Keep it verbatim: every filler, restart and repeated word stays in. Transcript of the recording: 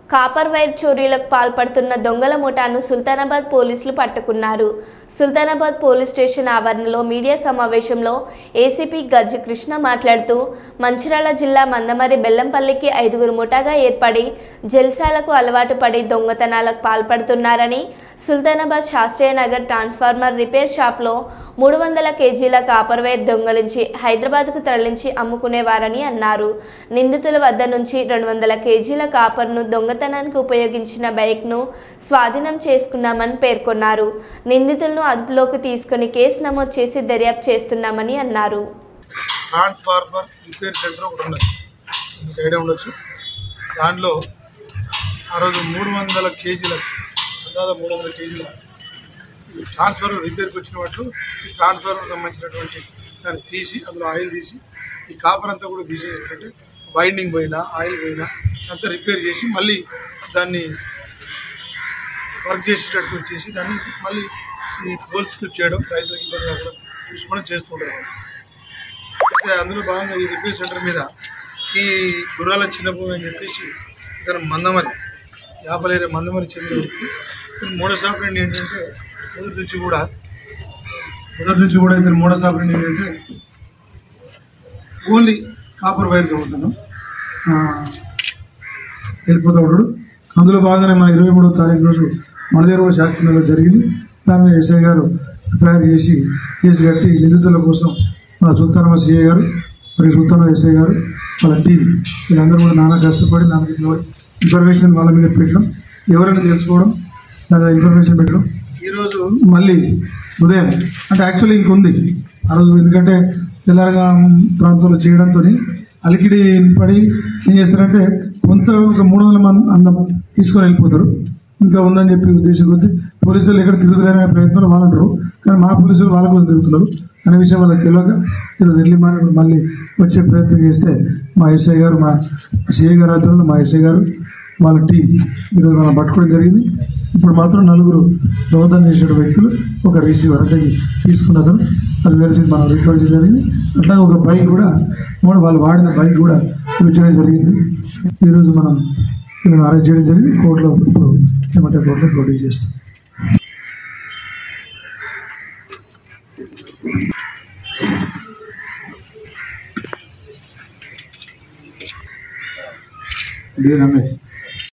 Copper wire చోరీలకు పాల్పడుతున్న దొంగల ముఠాను సుల్తానాబాద్ పోలీసులు పట్టుకున్నారు. సుల్తానాబాద్ పోలీస్ స్టేషన్ ఆవరణలో మీడియా సమావేశంలో ఏసీపీ గజ్జి కృష్ణ మాట్లాడుతూ మంచిర్యాల జిల్లా మందమరి బెల్లంపల్లికి ఐదుగురు ముఠాగా ఏర్పడి జల్సాలకు అలవాటు పడి దొంగతనాలకు పాల్పడుతున్నారని, సుల్తానాబాద్ శాస్త్రీయ నగర్ ట్రాన్స్ఫార్మర్ రిపేర్ షాప్లో మూడు వందల కేజీల కాపర్ వైర్ దొంగలించి హైదరాబాద్కు తరలించి అమ్ముకునేవారని అన్నారు. నిందితుల వద్ద నుంచి రెండు వందల కేజీల కాపర్ను దొంగతనానికి ఉపయోగించిన బైక్ను స్వాధీనం చేసుకున్నామని పేర్కొన్నారు. నిందితులను అదుపులోకి తీసుకుని కేసు నమోదు చేసి దర్యాప్తు చేస్తున్నామని అన్నారు. ట్రాన్స్ఫార్మర్ రిపేర్ సెంటర్ ఒకటి ఉన్నది, మీకు ఐడియా ఉండొచ్చు. దాంట్లో ఆ రోజు మూడు వందల కేజీల అందాజ మూడు వందల కేజీల ట్రాన్స్ఫార్మర్ రిపేర్కి వచ్చిన వాటి ఈ ట్రాన్స్ఫార్మర్ సంబంధించినటువంటి దాన్ని తీసి అందులో ఆయిల్ తీసి ఈ కాపర్ అంతా కూడా తీసేసినట్టే వైండింగ్ పోయినా ఆయిల్ పోయినా అంతా రిపేర్ చేసి మళ్ళీ దాన్ని వర్క్ చేసేటట్టు చేసి దాన్ని మళ్ళీ ఈ పోల్ స్క్రిప్ చేయడం, రైతులకు ఇబ్బంది కాకుండా చూసుకోవడం చేస్తూ ఉంటారు. అయితే అందులో భాగంగా ఈ రిపేర్ సెంటర్ మీద ఈ గుర్రాల చిన్నభూమి అని చెప్పేసి ఇతను మందమరి యాపలేరే మందమరి చెందిన మోడస్ ఆపరేషన్ ఏంటంటే మొదటి నుంచి కూడా మొదటి నుంచి కూడా ఇతను మోడస్ ఆపరేషన్ ఏంటంటే ఓన్లీ కాపర్ వైర్ దొరుకుతాను వెళ్ళిపోతూ ఉంటాడు. అందులో భాగంగానే మన ఇరవై మూడవ తారీఖు రోజు మన దగ్గర శాస్త్రంలో జరిగింది. దాని మీద ఎస్ఐ గారు ఎఫ్ఐఆర్ చేసి కేసు కట్టి నిందితుల కోసం మన సుల్తానాబాద్ సిఐ గారు మరియు సుల్తానాబాద్ ఎస్ఐ గారు వాళ్ళ టీం వీళ్ళందరూ కూడా నానా కష్టపడి నాన్న నిలబడి ఇన్ఫర్మేషన్ వాళ్ళ మీద పెట్టడం, ఎవరైనా తెలుసుకోవడం, దాని ఇన్ఫర్మేషన్ పెట్టడం. ఈరోజు మళ్ళీ ఉదయం అంటే యాక్చువల్లీ ఇంకొంది ఆ రోజు, ఎందుకంటే తెల్లారగా ప్రాంతంలో చేయడంతో అలికిడి పడి ఏం చేస్తారంటే కొంత ఒక మూడు వందల మంది అందం తీసుకొని వెళ్ళిపోతారు. ఇంకా ఉందని చెప్పి ఉద్దేశం కొద్ది పోలీసులు ఎక్కడ తిరుగుతారనే ప్రయత్నంలో వాళ్ళు ఉంటారు, కానీ మా పోలీసులు వాళ్ళ కోసం తిరుగుతున్నారు అనే విషయం వాళ్ళకి తెలియక ఈరోజు ఎర్లీ మార్నింగ్ మళ్ళీ వచ్చే ప్రయత్నం చేస్తే మా ఎస్ఐ గారు మా సిఐ గారు ఆధ్వర్యంలో మా ఎస్ఐ గారు వాళ్ళ టీం ఈరోజు మనం పట్టుకోవడం జరిగింది. ఇప్పుడు మాత్రం నలుగురు దొంగతనం చేసిన వ్యక్తులు ఒక రిసీవర్ అంటే తీసుకున్న అతను అది తెలిసి మనం రికవర్ చేయడం జరిగింది. అట్లాగే ఒక బైక్ కూడా మూడు వాళ్ళు వాడిన బైక్ కూడా చూపించడం జరిగింది. ఈరోజు మనం వీళ్ళని అరెస్ట్ చేయడం జరిగింది. కోర్టులో ఇప్పుడు చెమట కోర్టులో ప్రొడ్యూస్ చేస్తాం. రమేష్